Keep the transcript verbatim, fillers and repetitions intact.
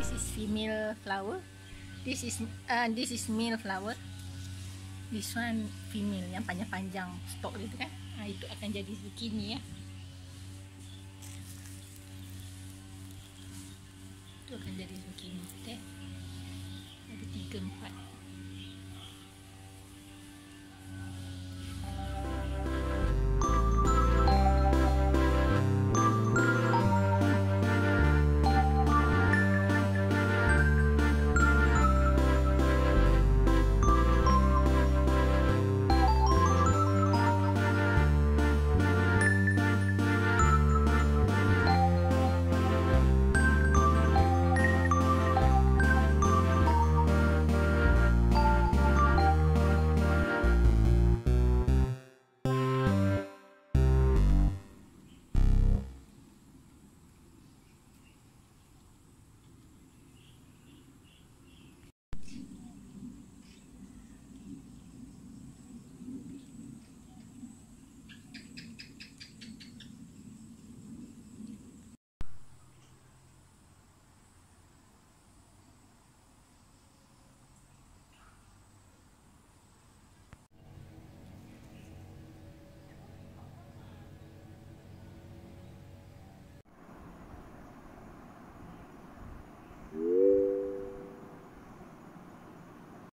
This is female flower. This is uh, this is male flower. This one female yang panjang-panjang stalk dia tu kan. Ha, itu akan jadi zucchini ya. Itu akan jadi zucchini. Okay. Ada tiga empat.